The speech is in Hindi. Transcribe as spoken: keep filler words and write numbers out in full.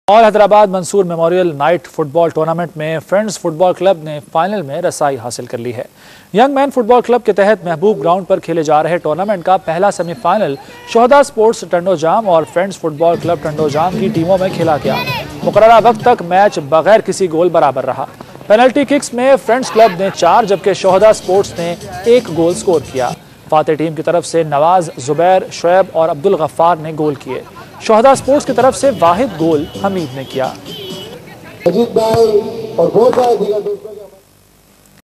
और Hyderabad Mansoor memorial night football tournament में फ्रेंड्स फुटबॉल क्लब ने फाइनल में रसाई हासिल कर ली है। यंग मैन फुटबॉल क्लब के तहत महबूब ग्राउंड पर खेले जा रहे टूर्नामेंट का पहला सेमीफाइनल शोहदा स्पोर्ट्स टंडोजाम और फ्रेंड्स फुटबॉल क्लब टंडोजाम की टीमों में खेला गया। मुकर्ररा वक्त तक मैच बगैर किसी गोल बराबर रहा। पेनल्टी किक्स में फ्रेंड्स क्लब ने चार जबकि शोहदा स्पोर्ट्स ने एक गोल स्कोर किया। फातेह टीम की तरफ से नवाज, जुबैर, शुएब और अब्दुल गफ्फार ने गोल किए। शोहदा स्पोर्ट्स की तरफ से वाहिद गोल हमीद ने किया।